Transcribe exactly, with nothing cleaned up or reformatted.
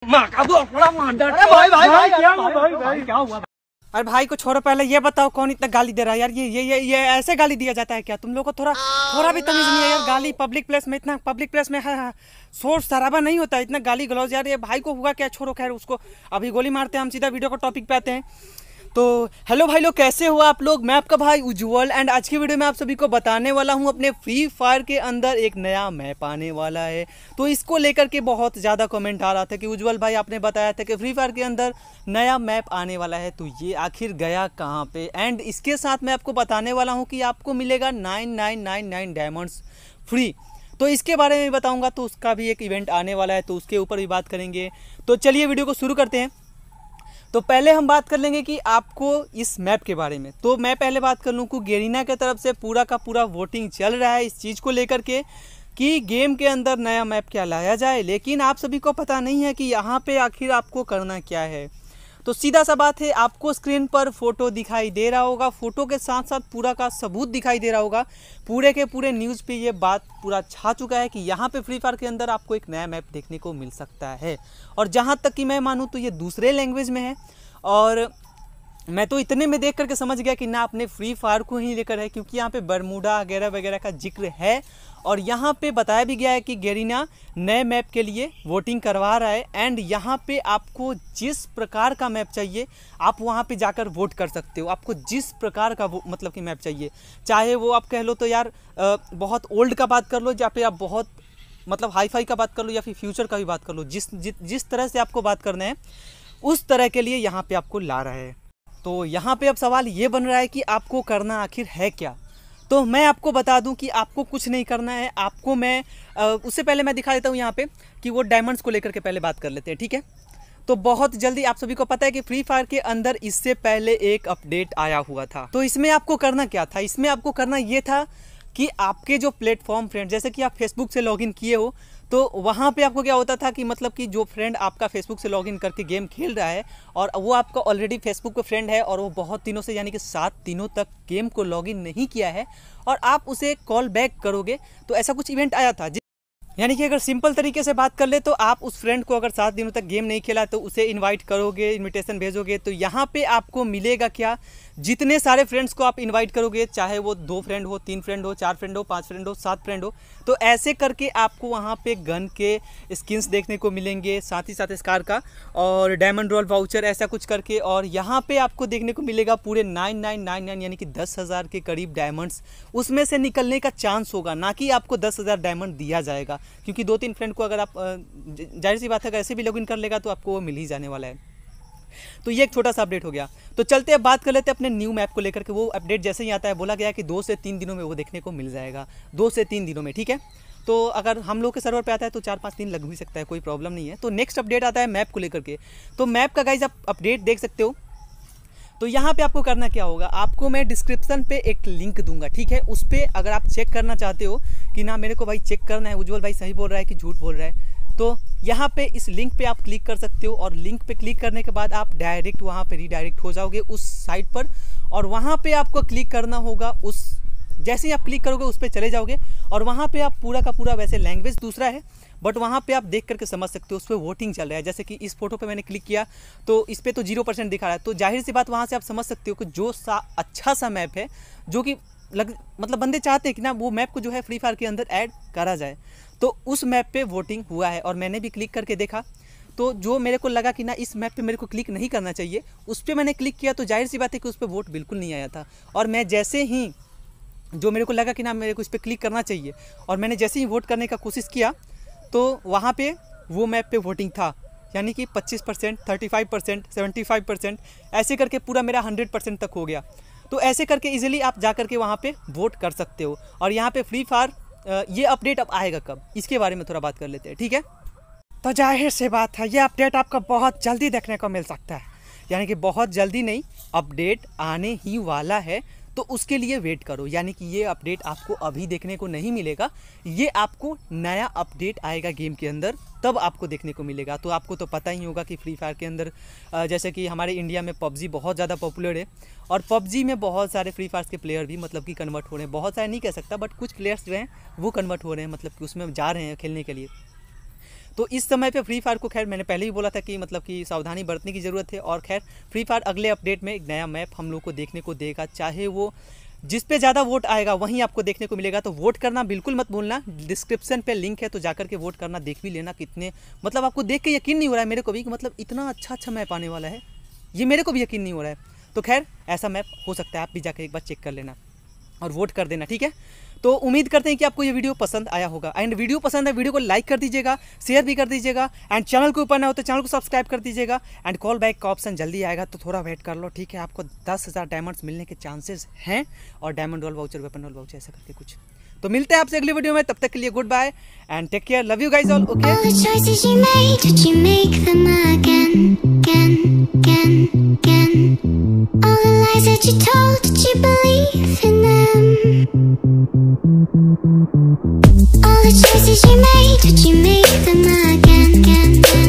क्या हुआ? अरे भाई को छोड़ो, पहले ये बताओ कौन इतना गाली दे रहा है यार? ये ये ये ये ऐसे गाली दिया जाता है क्या? तुम लोग को थोड़ा थोड़ा भी तमीज नहीं है यार? गाली पब्लिक प्लेस में, इतना पब्लिक प्लेस में है, शोर शराबा नहीं होता, इतना गाली गलौज यार। ये भाई को हुआ क्या? छोड़ो, खैर उसको अभी गोली मारते हैं, हम सीधा वीडियो को टॉपिक पे आते हैं। तो हेलो भाई लोग, कैसे हो आप लोग? मैं आपका भाई उज्जवल एंड आज की वीडियो में आप सभी को बताने वाला हूं अपने फ्री फायर के अंदर एक नया मैप आने वाला है। तो इसको लेकर के बहुत ज़्यादा कमेंट आ रहा था कि उज्जवल भाई आपने बताया था कि फ्री फायर के अंदर नया मैप आने वाला है, तो ये आखिर गया कहाँ पे? एंड इसके साथ मैं आपको बताने वाला हूँ कि आपको मिलेगा nine nine nine nine diamonds free. तो इसके बारे में बताऊँगा, तो उसका भी एक इवेंट आने वाला है, तो उसके ऊपर भी बात करेंगे। तो चलिए वीडियो को शुरू करते हैं। तो पहले हम बात कर लेंगे कि आपको इस मैप के बारे में। तो मैं पहले बात कर लूँ कि गेरीना की तरफ से पूरा का पूरा वोटिंग चल रहा है इस चीज़ को लेकर के कि गेम के अंदर नया मैप क्या लाया जाए, लेकिन आप सभी को पता नहीं है कि यहाँ पे आखिर आपको करना क्या है। तो सीधा सा बात है, आपको स्क्रीन पर फोटो दिखाई दे रहा होगा, फोटो के साथ साथ पूरा का सबूत दिखाई दे रहा होगा। पूरे के पूरे न्यूज़ पे ये बात पूरा छा चुका है कि यहाँ पे फ्री फायर के अंदर आपको एक नया मैप देखने को मिल सकता है। और जहाँ तक कि मैं मानूँ तो ये दूसरे लैंग्वेज में है, और मैं तो इतने में देख करके समझ गया कि ना अपने फ्री फायर को ही लेकर है, क्योंकि यहाँ पे बरमूडा वगैरह वगैरह का जिक्र है। और यहाँ पे बताया भी गया है कि गेरीना नए मैप के लिए वोटिंग करवा रहा है। एंड यहाँ पे आपको जिस प्रकार का मैप चाहिए आप वहाँ पे जाकर वोट कर सकते हो। आपको जिस प्रकार का वो मतलब कि मैप चाहिए, चाहे वो आप कह लो तो यार आ, बहुत ओल्ड का बात कर लो, या फिर आप बहुत मतलब हाई फाई का बात कर लो, या फिर फ्यूचर का भी बात कर लो, जिस जिस जिस तरह से आपको बात करना है उस तरह के लिए यहाँ पे आपको ला रहा है। तो यहाँ पे अब सवाल ये बन रहा है कि आपको करना आखिर है क्या? तो मैं आपको बता दूं कि आपको कुछ नहीं करना है। आपको मैं आ, उससे पहले मैं दिखा देता हूँ यहाँ पे कि वो डायमंड्स को लेकर के पहले बात कर लेते हैं, ठीक है? तो बहुत जल्दी आप सभी को पता है कि फ्री फायर के अंदर इससे पहले एक अपडेट आया हुआ था। तो इसमें आपको करना क्या था? इसमें आपको करना ये था कि आपके जो प्लेटफॉर्म फ्रेंड, जैसे कि आप फेसबुक से लॉगिन किए हो, तो वहाँ पे आपको क्या होता था कि मतलब कि जो फ्रेंड आपका फेसबुक से लॉगिन करके गेम खेल रहा है और वो आपका ऑलरेडी फेसबुक पे फ्रेंड है और वो बहुत दिनों से यानी कि सात दिनों तक गेम को लॉगिन नहीं किया है और आप उसे कॉल बैक करोगे, तो ऐसा कुछ इवेंट आया था। यानी कि अगर सिंपल तरीके से बात कर ले तो आप उस फ्रेंड को अगर सात दिनों तक गेम नहीं खेला तो उसे इनवाइट करोगे, इनविटेशन भेजोगे, तो यहाँ पे आपको मिलेगा क्या? जितने सारे फ्रेंड्स को आप इनवाइट करोगे, चाहे वो दो फ्रेंड हो, तीन फ्रेंड हो, चार फ्रेंड हो, पांच फ्रेंड हो, सात फ्रेंड हो, तो ऐसे करके आपको वहाँ पे गन के स्किन्स देखने को मिलेंगे, साथ ही साथ स्कार का और डायमंड रोल वाउचर ऐसा कुछ करके। और यहाँ पे आपको देखने को मिलेगा पूरे नाइन नाइन नाइन नाइन यानी कि दस हज़ार के करीब डायमंड्स उसमें से निकलने का चांस होगा, ना कि आपको दस हज़ार डायमंड दिया जाएगा, क्योंकि दो तीन फ्रेंड को अगर आप जाहिर सी बात है ऐसे भी लॉगिन कर लेगा तो आपको वो मिल ही जाने वाला है। तो ये एक छोटा सा अपडेट हो गया। तो चलते अब बात कर लेते हैं अपने न्यू मैप को लेकर के। वो अपडेट जैसे ही आता है बोला गया है कि दो से तीन दिनों में वो देखने को मिल जाएगा, दो से तीन दिनों में, ठीक है? तो अगर हम लोग के सर्वर पे आता है तो चार पाँच दिन लग भी सकता है, कोई प्रॉब्लम नहीं है। तो नेक्स्ट अपडेट आता है मैप को लेकर के। तो मैप का गाइज आप अपडेट देख सकते हो। तो यहाँ पे आपको करना क्या होगा, आपको मैं डिस्क्रिप्शन पे एक लिंक दूंगा, ठीक है? उस पर अगर आप चेक करना चाहते हो कि ना मेरे को भाई चेक करना है उज्जवल भाई सही बोल रहा है कि झूठ बोल रहा है, तो यहाँ पे इस लिंक पे आप क्लिक कर सकते हो। और लिंक पे क्लिक करने के बाद आप डायरेक्ट वहाँ पे रीडायरेक्ट हो जाओगे उस साइट पर, और वहाँ पे आपको क्लिक करना होगा उस, जैसे ही आप क्लिक करोगे उस पर चले जाओगे और वहाँ पे आप पूरा का पूरा, वैसे लैंग्वेज दूसरा है बट वहाँ पे आप देख करके समझ सकते हो उस पर वोटिंग चल रहा है। जैसे कि इस फोटो पे मैंने क्लिक किया तो इस पर तो जीरो परसेंट दिखा रहा है, तो जाहिर सी बात वहाँ से आप समझ सकते हो कि जो सा अच्छा सा मैप है, जो कि लग मतलब बंदे चाहते हैं कि ना वो मैप को जो है फ्री फायर के अंदर ऐड करा जाए, तो उस मैप पे वोटिंग हुआ है। और मैंने भी क्लिक करके देखा, तो जो मेरे को लगा कि ना इस मैप पे मेरे को क्लिक नहीं करना चाहिए, उस पर मैंने क्लिक किया, तो जाहिर सी बात है कि उस पर वोट बिल्कुल नहीं आया था। और मैं जैसे ही जो मेरे को लगा कि ना मेरे को इस पर क्लिक करना चाहिए और मैंने जैसे ही वोट करने का कोशिश किया तो वहाँ पे वो मैप पे वोटिंग था, यानी कि पच्चीस परसेंट, पैंतीस परसेंट, पचहत्तर परसेंट ऐसे करके पूरा मेरा सौ परसेंट तक हो गया। तो ऐसे करके इजीली आप जा करके वहाँ पे वोट कर सकते हो। और यहाँ पे फ्री फायर ये अपडेट अब आएगा कब, इसके बारे में थोड़ा बात कर लेते हैं, ठीक है? तो जाहिर सी बात है ये अपडेट आपको बहुत जल्दी देखने को मिल सकता है, यानी कि बहुत जल्दी नहीं, अपडेट आने ही वाला है, तो उसके लिए वेट करो। यानी कि ये अपडेट आपको अभी देखने को नहीं मिलेगा, ये आपको नया अपडेट आएगा गेम के अंदर तब आपको देखने को मिलेगा। तो आपको तो पता ही होगा कि फ्री फायर के अंदर जैसे कि हमारे इंडिया में पबजी बहुत ज़्यादा पॉपुलर है और पबजी में बहुत सारे फ्री फायर के प्लेयर भी मतलब कि कन्वर्ट हो रहे हैं, बहुत सारे नहीं कह सकता बट कुछ प्लेयर्स जो हैं वो कन्वर्ट हो रहे हैं, मतलब कि उसमें जा रहे हैं खेलने के लिए। तो इस समय पे फ्री फायर को खैर मैंने पहले ही बोला था कि मतलब कि सावधानी बरतने की ज़रूरत है। और खैर फ्री फायर अगले अपडेट में एक नया मैप हम लोग को देखने को देगा, चाहे वो जिस पे ज़्यादा वोट आएगा वहीं आपको देखने को मिलेगा। तो वोट करना बिल्कुल मत भूलना, डिस्क्रिप्शन पे लिंक है तो जाकर के वोट करना, देख भी लेना। कितने मतलब आपको देख के यकीन नहीं हो रहा है मेरे को भी कि मतलब इतना अच्छा अच्छा मैप आने वाला है, ये मेरे को भी यकीन नहीं हो रहा है। तो खैर ऐसा मैप हो सकता है, आप भी जाकर एक बार चेक कर लेना और वोट कर देना, ठीक है। तो उम्मीद करते हैं कि आपको ये वीडियो पसंद आया होगा। एंड वीडियो पसंद है वीडियो को लाइक कर दीजिएगा, शेयर भी कर दीजिएगा। एंड चैनल के ऊपर ना हो तो चैनल को सब्सक्राइब कर दीजिएगा। एंड कॉल बैक का ऑप्शन जल्दी आएगा तो थोड़ा वेट कर लो, ठीक है। आपको दस हज़ार डायमंड्स मिलने के चांसेस हैं, और diamond royale voucher, weapon royale voucher, ऐसा करके कुछ। तो मिलते हैं आपसे अगली वीडियो में, तब तक के लिए good bye and take care, love you guys all, okay. All the lies that you told, did you believe in them? All the choices you made, did you make them again, again, again?